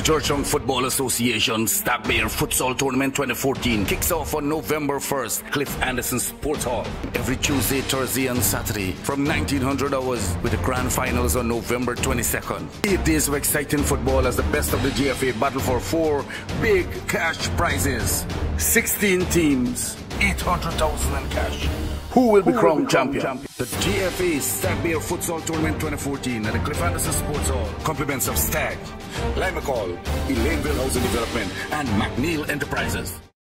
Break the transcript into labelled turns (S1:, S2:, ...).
S1: Georgetown Football Association Stagbear Futsal Tournament 2014 kicks off on November 1st, Cliff Anderson Sports Hall. Every Tuesday, Thursday and Saturday from 1900 hours with the grand finals on November 22nd. 8 days of exciting football as the best of the GFA battle for 4 big cash prizes. 16 teams, 800,000 in cash. Who will be crowned champion? The GFA Stagbear Futsal Tournament 2014 at the Cliff Anderson Sports Hall. Compliments of Stag, Limacol, Elaineville Housing Development, and McNeil Enterprises.